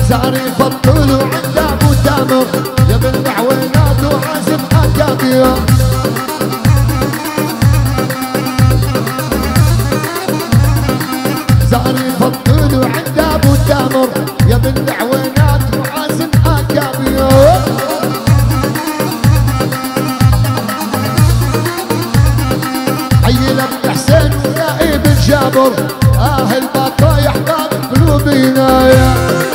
زارف الطول وعند ابو تامر يا بالعوينات وعازم اكابير. زارف الطول وعند ابو تامر يا بالعوينات وعازم اكابير. عيل ابن حسين ونائب جابر اهل بطايح باب قلوبنا يا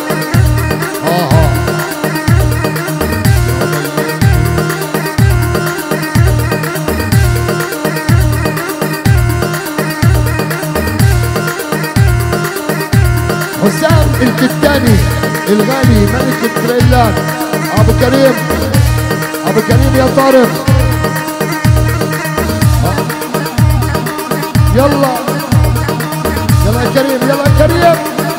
حسام الكتاني الغالي ملك التريلات. ابو كريم ابو كريم يا طارق يلا يلا يا كريم يلا يا كريم.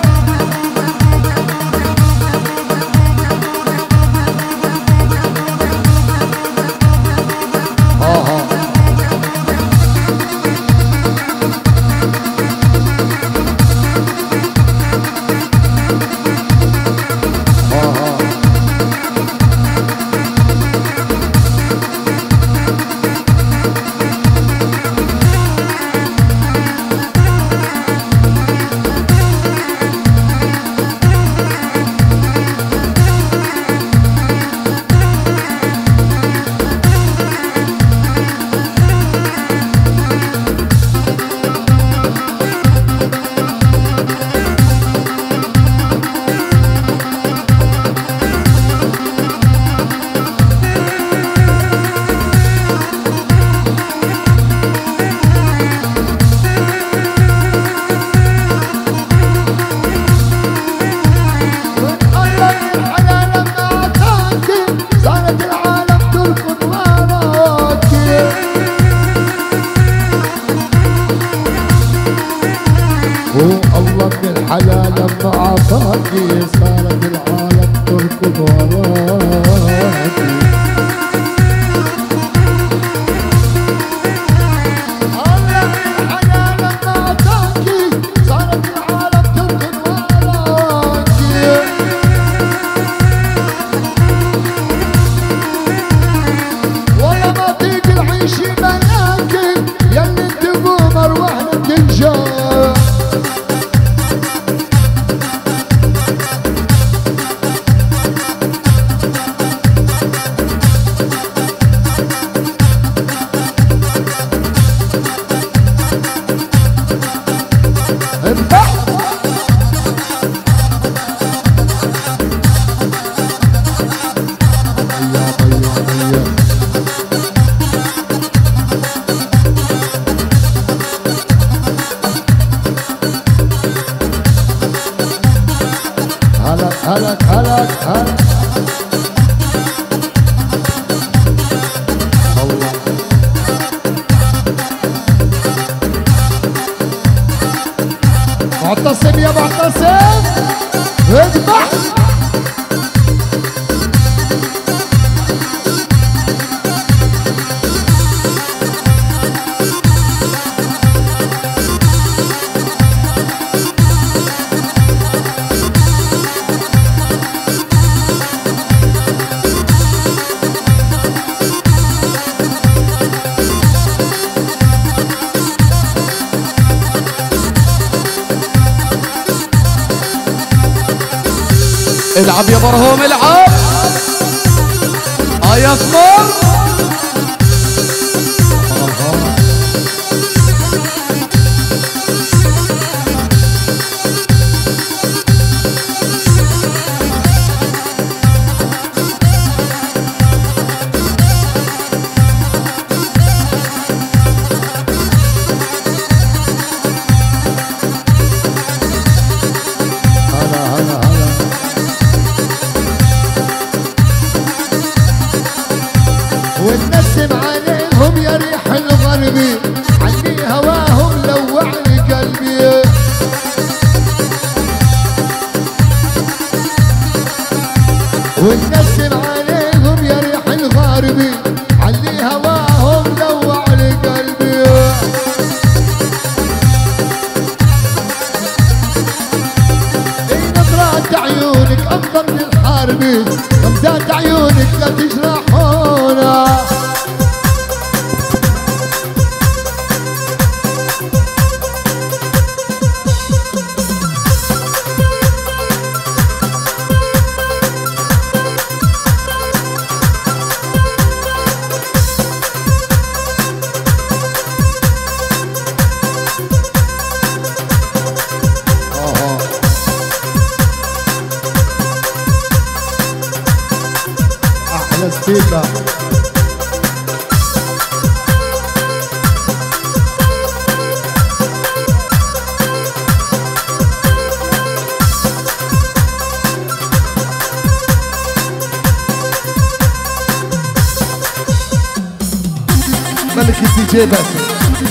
الله من الحلال لما عطاكي صارت العالم تركض وراكي. الله من الحلال لما عطاكي صارت العالم تركض وراكي. ولا ما طيق العيش ملاكي يلي انت بومر واحنا بتنجار. هلك هلك هلك الله. معتصم يا معتصم اذبح. العب يا برهوم العب يا صمر. ونسم عليهم يا ريح الغربي عني هواهم لوعني قلبي. ونسم عليهم يا ريح الغربي عني هواهم لوعني قلبي. اي نظرات غمزات عيونك أفضل من الحاربين، غمزات عيونك لا تجرحونا. سبيكر ملك الدي جي باسم.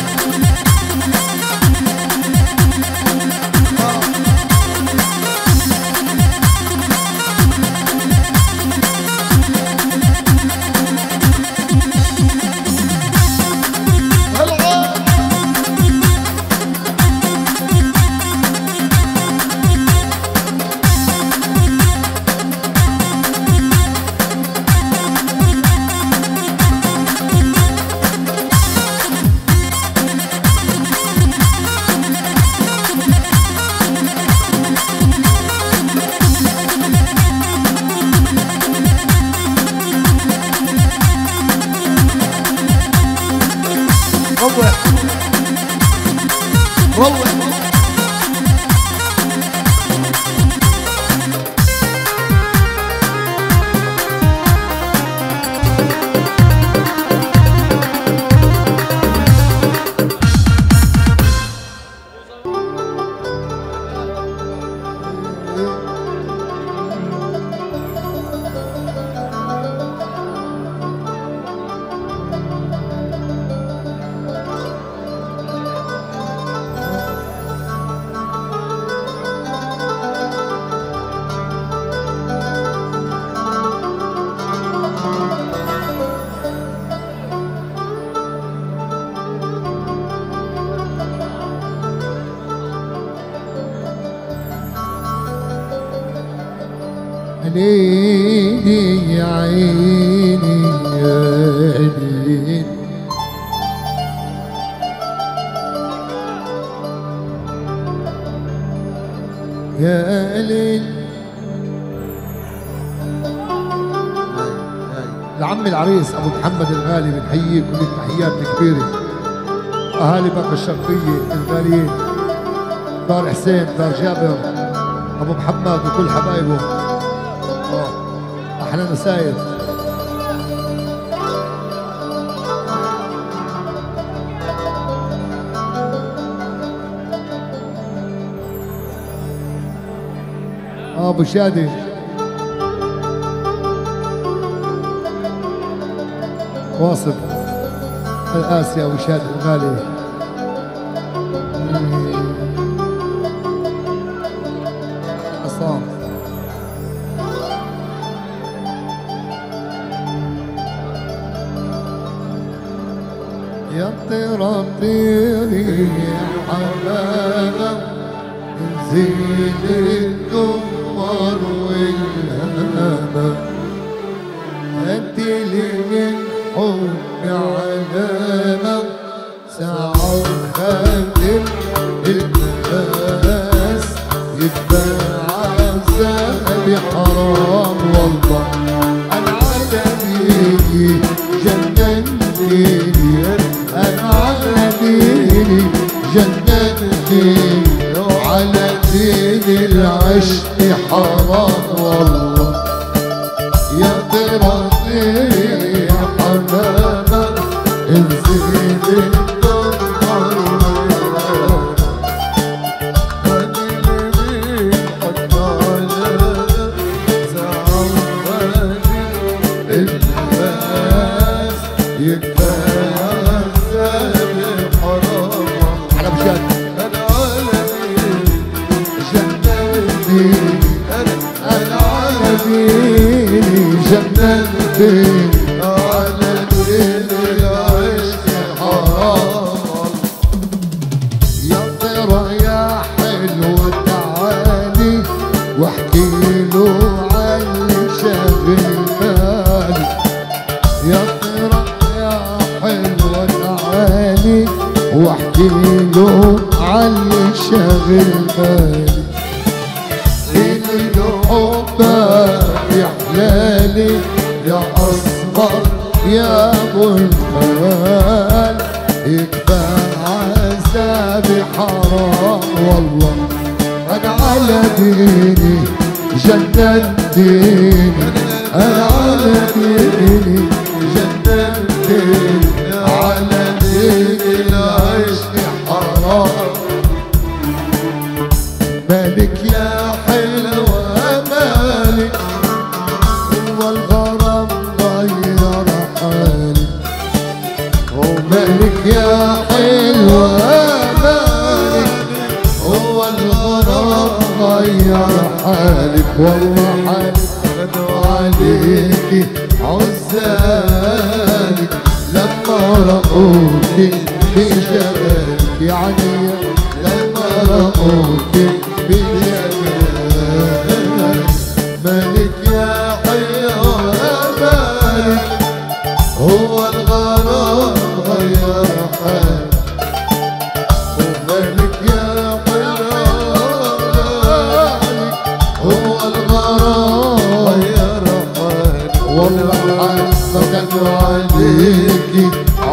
روح عيني يا عيني يا عيني يا ليل. لعم العريس ابو محمد الغالي بنحييه كل التحيات الكبيره. اهالي باقي الشرقيه الغاليين، دار حسين، دار جابر، ابو محمد وكل حبايبه. احلى نساير. ابو شادي واصف الآسيا ابو شادي الغالي. عصام يا طيرة طيري يا حمامة انزل الدمر والهامة، هديلي من حبي علامة ساعة وخاتم الناس يتباع عذابي حرام والله. أنا على ديني جننتني، أنا على ديني جننتني، وعلى دين العشق حرام والله. يا ترى يا حمامة انزل الدمر جننتي على دين العشق حرام. يا ترى يا حلوة تعالي واحكي حبك يا حلالي يا أصغر يا أبو الخال، يكفى عذابي حرام والله أنا على ديني جننتيني، أنا على ديني جننتيني، على ديني العشق حرام. مالك يا حلوة مالك، هو الغرام غير حالي، ومالك يا حلوة مالك، هو الغرام غير حالك، والله حالك بدو عليكي عزالك لما رأوكي بجمالك، يعني لما رأوكي بجمالك. مالك يا حلوة مالك، هو الغرام غير حالك، ومالك يا حلوة مالك، هو الغرام غير حالك، والله حالك عليكي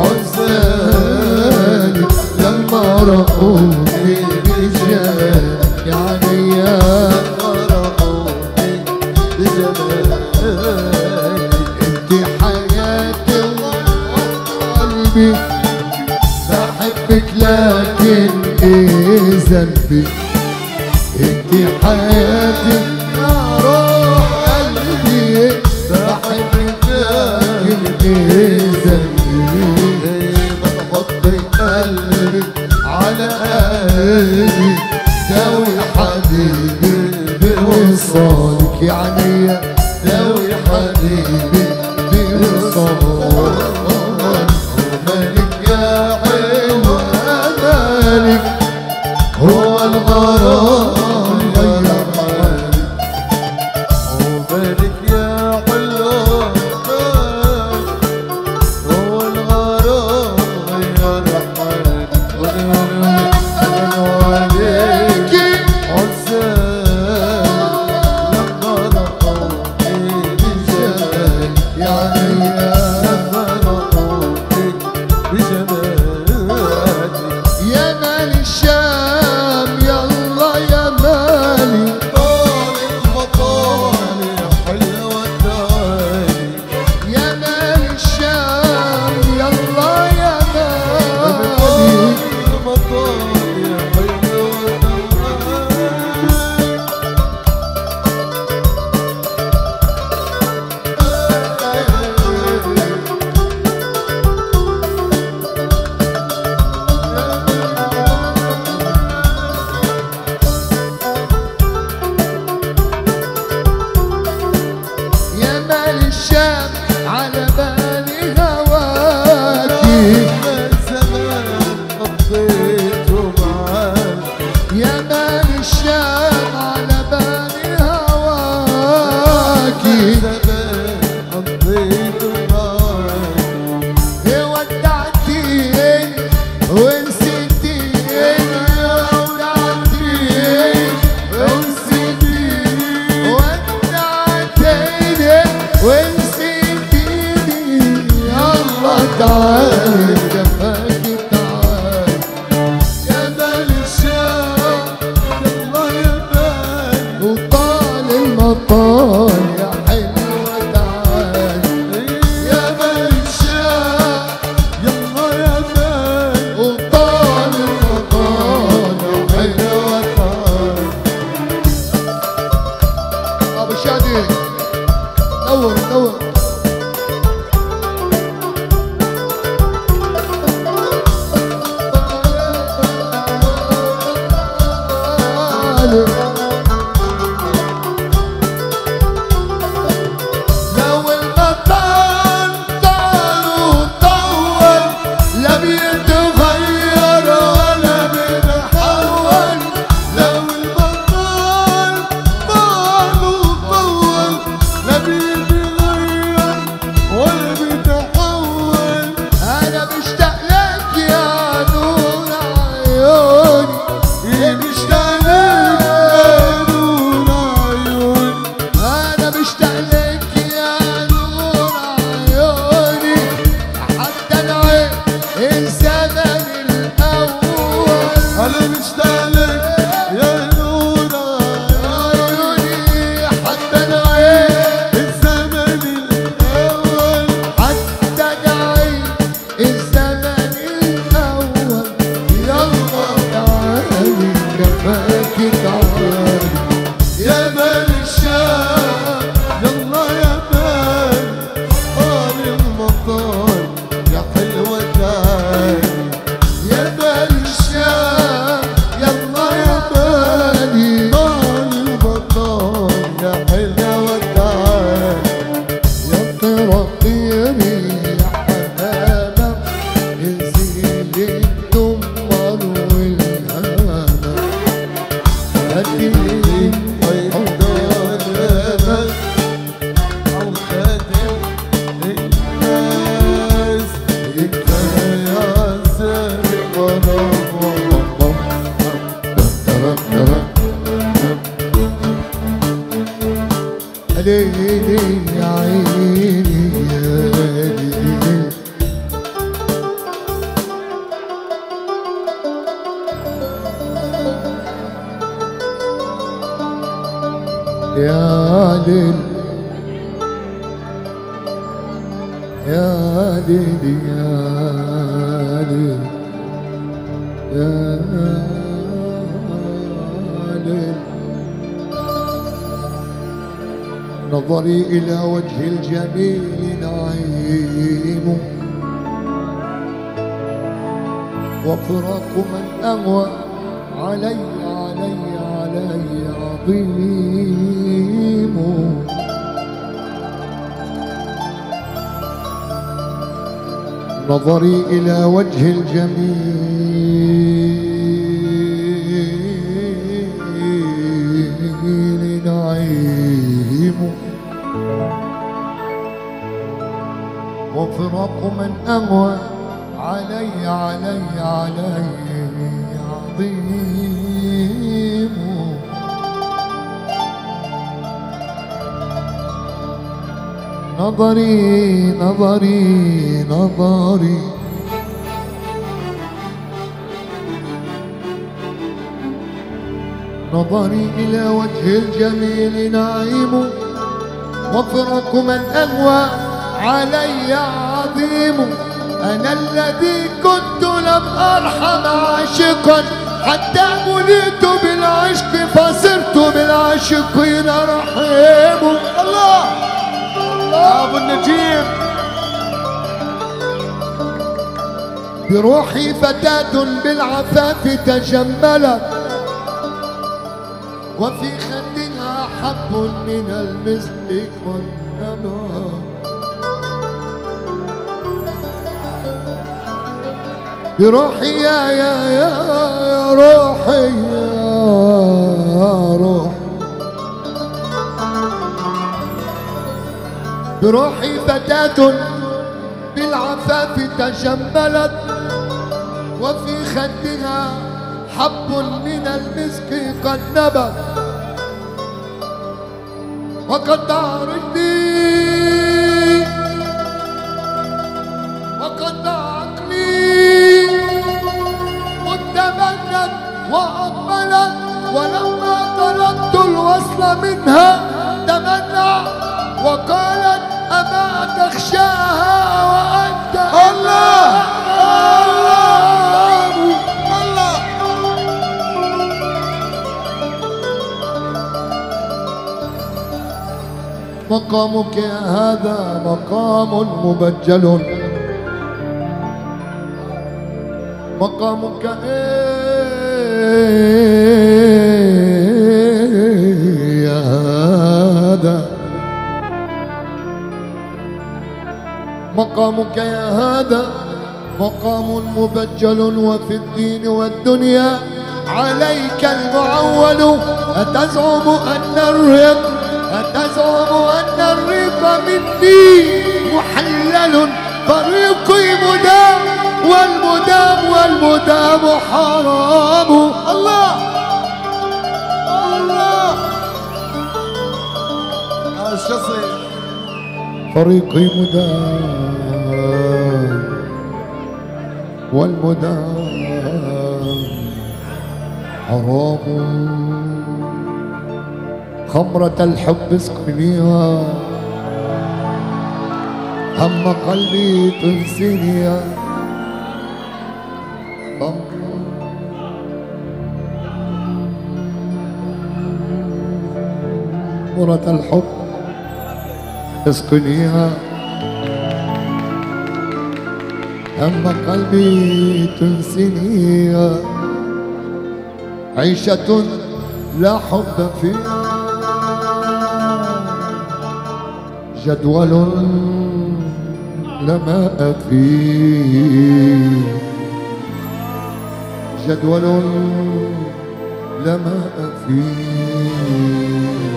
عزالك لما رأوكي بجمالك، يعني يا رأوكي بجمالك. انت حياتي وقلبي، بحبك لكن ايه ذنبي، انت حياتي يا روح قلبي، بحبك لكن ايه ذنبي، بتحطي قلبي على قلبي، داوي حبيبي بوصالك، يعني داوي حبيبي بوصالك. مالك يا حلوة مالك، هو الغرام غير حالك، ومالك يا حلوة مالك، هو الغرام غير حالك، وأنا عليكي عزال لما رأوكي بجمالك، يعني لما رأوكي بجمالك. يا مال الشام يلا يا مالي، طال المطال يا حلوة تعالي، يا مال الشام يلا يا مالي، طال المطال يا حلوة يا مال الشام على بالي هواكي، زمان قضيته معاك، يا مال الشام على بالي هواكي، زمان قضيته معاك، ودعتيني ونسيتيني، ودعتيني ونسيتيني، ودعتيني ونسيتيني، يلا تعالي جفاكي تعالي، يا مال الشام يلا يا مال، وطال المطال يا حلوة تعالي، يا مال الشام يلا يا مال، وطال المطال يا حلوة تعالي. ابو شادي نور نور. لو المطال طال وطول، لا بيتغير ولا بيتحول، لو المطال طال وطول، لا بيتغير ليلي يا عيني يا ليلي يا ليل يا ليل يا ليل يا ليل نظري إلى وجه الجميل نعيم وفراق من أغوى علي عظيم نظري إلى وجه الجميل نعيم وفراق من أغوى علي عظيم نظري إلى وجه الجميل نعيم وفراق من أغوى علي عظيم أنا الذي كنت لم أرحم عاشقا حتى بليت بالعشق فصرت بالعاشقين رحيم الله يا أبو النجيب بروحي فتاة بالعفاف تجملت وفي خدها حب من المسك والنبات بروحي يا روحي يا روح بروحي فتاة بالعفاف تجملت وفي خدها حب من المسك قد نبت وقد رجلي وقد عقلي متمنت وأقبلت ولما طلبت الوصل منها تمنع وقالت أما تخشاها وأنت الله الله مقامك هذا مقام مبجل مقامك يا هذا مقامك يا هذا مقام مبجل وفي الدين والدنيا عليك المعول أتزعم أن الرق مني محلل فريقي مدام والمدام حرام الله الله الشصي فريقي مدام والمدام حرام خمرة الحب اسقنيها هم قلبي تنسينيها خمرة الحب اسقنيها هم قلبي تنسينيها عيشة لا حب فيها جدول لماء فيه جدول لماء فيه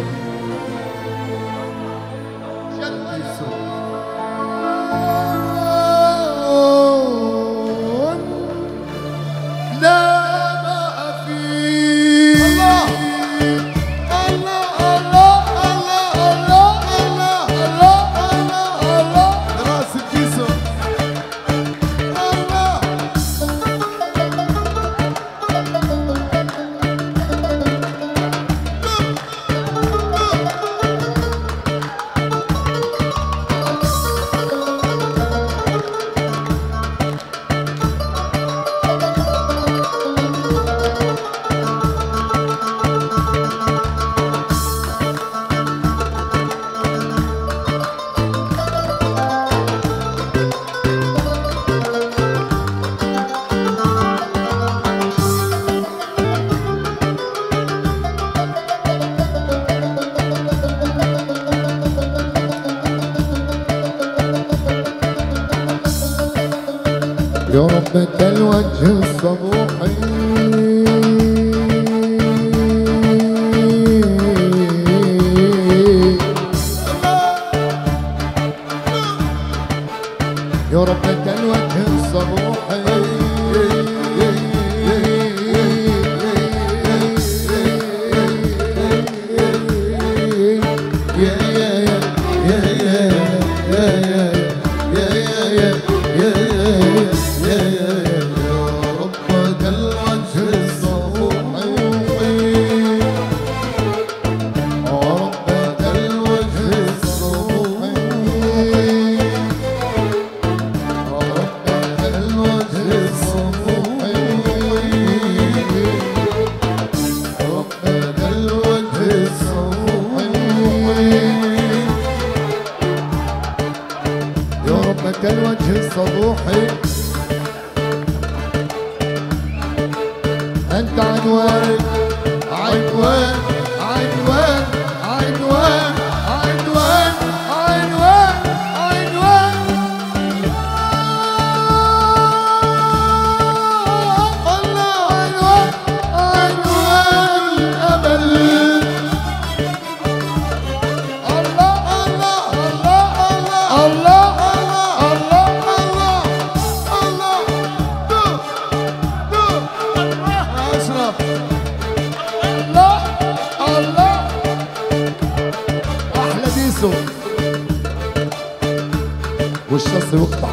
يا رب انت الوجه الصبوحي يا رب انت الوجه الصبوحي الوجه الصبوحي انت عنوان عنوان عنوان عنوان عنوان عنوان عنوان الله عنوان عنوان الامل الله الله الله الله والشخص يقطع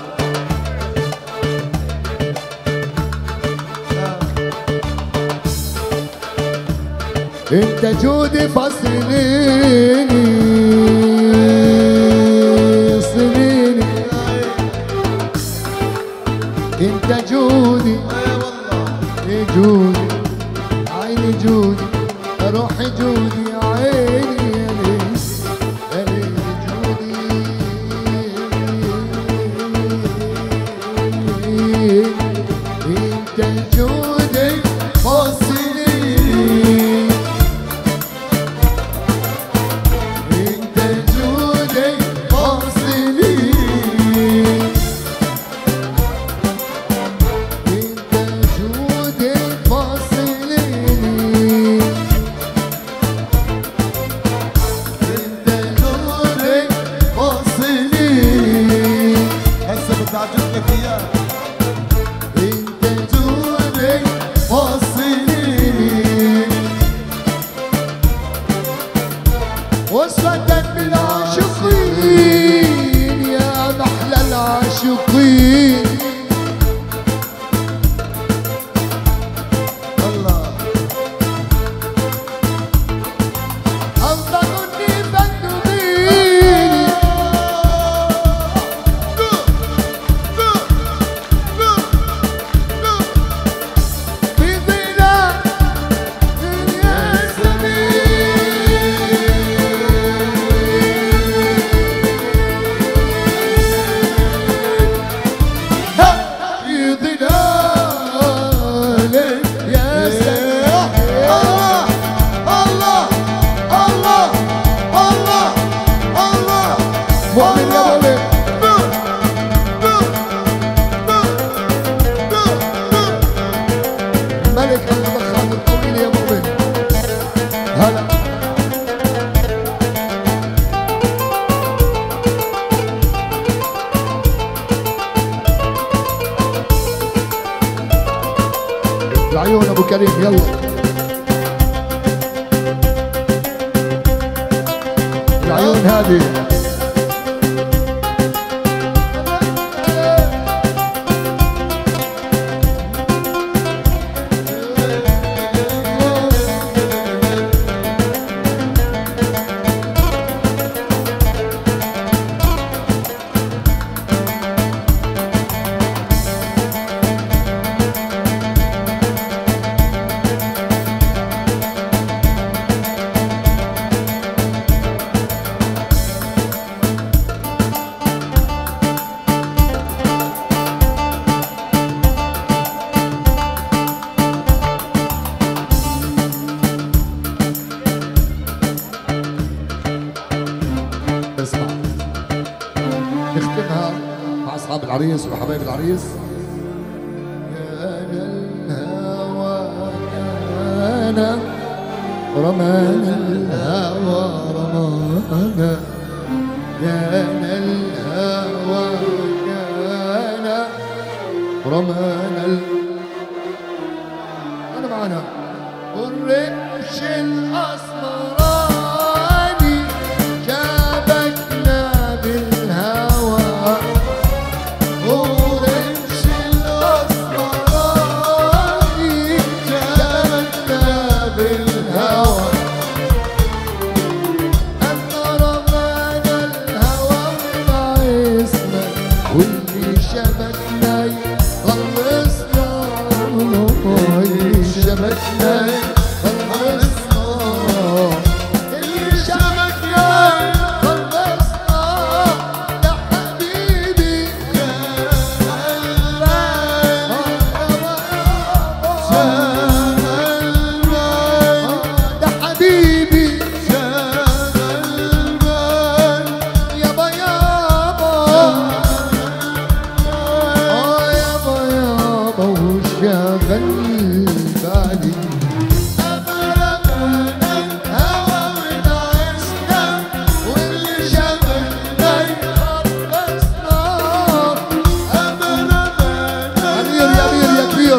انت جودي فصليني سنيني انت جودي جودي عيني جودي روحي جودي عيني يا ليل انت جودي فصليني انت جودي فصليني انت جودي فصليني انت جودي فصليني هسه بتعجب لك اياه وصلتك بالعاشقين يا محلى العاشقين الله أنظرني فندميني في ظلال دنيا ملك المدخات الطويل يا مؤمن هلا العيون ابو كريم يلا العيون هذه اسمع نختمها مع اصحاب العريس وحبايب العريس رمانا الهوى رمانا جانا الهوى جانا رمانا أنا معنا والرمش الأسمراني شبكنا بالهوى والرمش الأسمراني شبكنا بالهوى أما رمانا الهوى وبعثنا واللي شبكنا خلصنا واللي شبكنا خلصنا اللي شبكنا خلصنا يا حبيبي يا ده حبيبي يابا يابا يابا يابا وشغل بالي أمرنا الهوى ونعشنا واللي شغلنا يخلصنا أمرنا أمير يا أمير يا كبير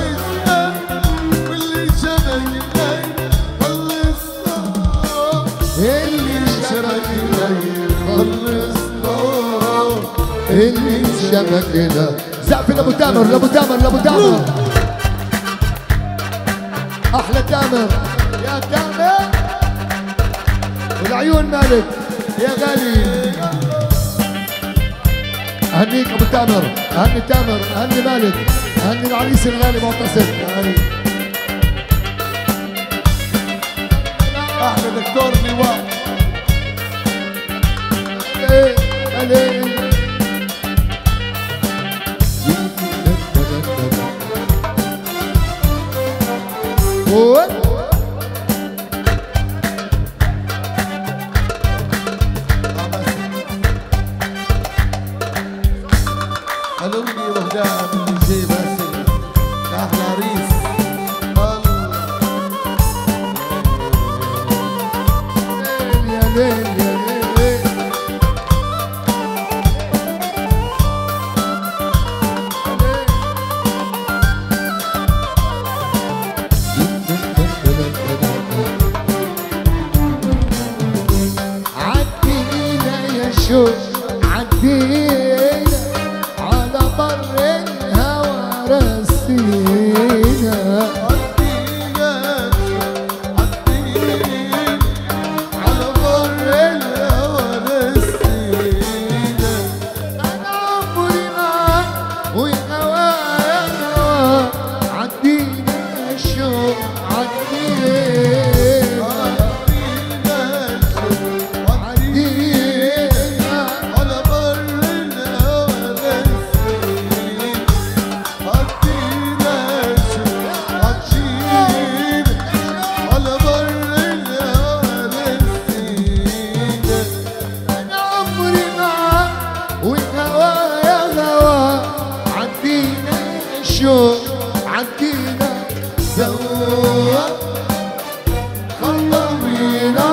واللي شبكنا خلصنا اللي شبكنا خلصنا اللي شبكنا زعفي لابو تامر لابو تامر لابو تامر احلى تامر يا تامر والعيون مالك يا غالي اهنيك ابو تامر اهني تامر اهني مالك اهني العريس الغالي معتصم احلى دكتور لواء عليه قالوا لي وهداء من الجي باسل احلى عريس يا ليل يا ليل عدينا يا شوق عدينا على بر الهوى رسينا على بر الهوى رسينا انا عمري معاك وهوايا هوا عدينا يا شوق عدينا على بر الهوى رسينا عدينا عدينا على بر الهوى رسينا أنا عمري معاك وهوايا هوا عدينا الشوق عدينا سوا خطوينا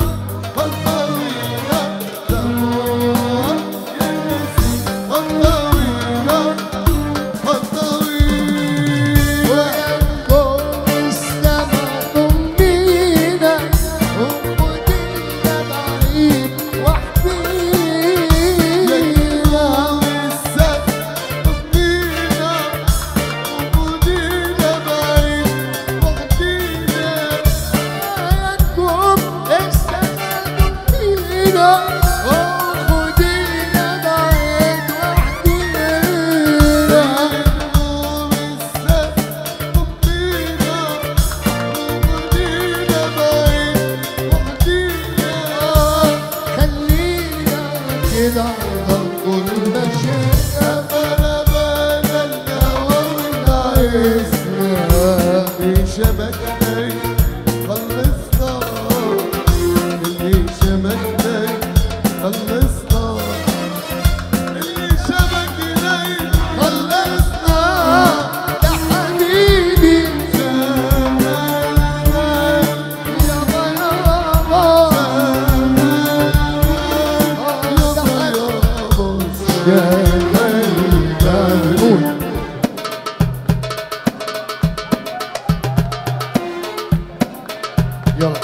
خطوينا سوا يا نسيم خطوينا خطوينا وينكم السما ضمينا وخدينا بعيد وحدينا وينكم السما ضمينا وخدينا بعيد وحدينا خلينا كده كل شيء بلا الهوى ونعيشنا شبكتي خلصنا اللي شبكتي يا الغالي. قول يلا.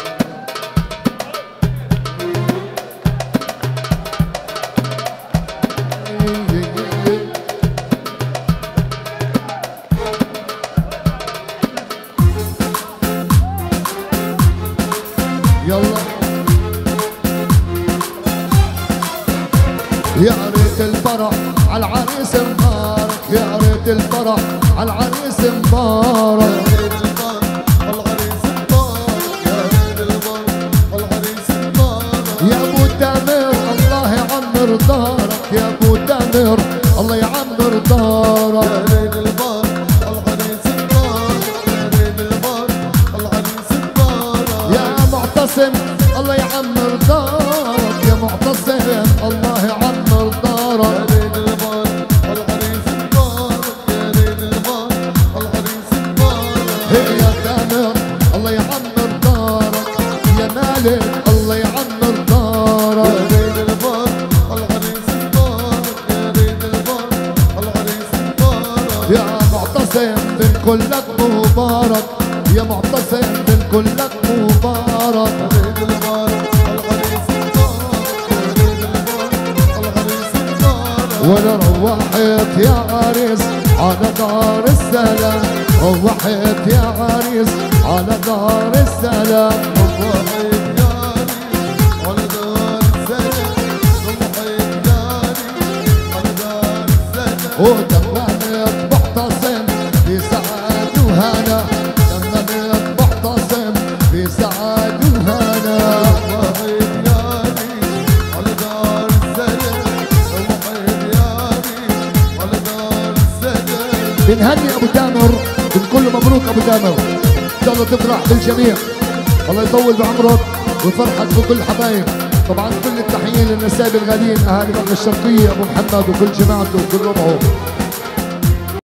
يلا يا ريت الفرح على العريس مبارك، يا ريت الفرح على العريس مبارك، يا ابو تامر الله يعمر دارك، يا ابو تامر الله يعمر دارك، يا معتصم الله يعمر دارك، يا معتصم الله يعمر دارك، يا تامر الله يعمر دارك، يا مالك الله يعمر دارك، يا معتصم بن كلك مبارك، يا معتصم بن كلك مبارك، وانا روحت يا عريس على دار السلام، روحت يا عريس على دار السلام، وتممت معتصم في سعاد وهنا، تممت معتصم في سعاد وهنا، بنهني ابو تامر، بنقول له مبروك ابو تامر، ان شاء الله تفرح بالجميع، الله يطول بعمرك ويفرحك بكل الحبايب. طبعا كل التحيه للنسايب الغاليين اهالي بقى الشرقيه، ابو محمد وكل جماعته وكل ربعه.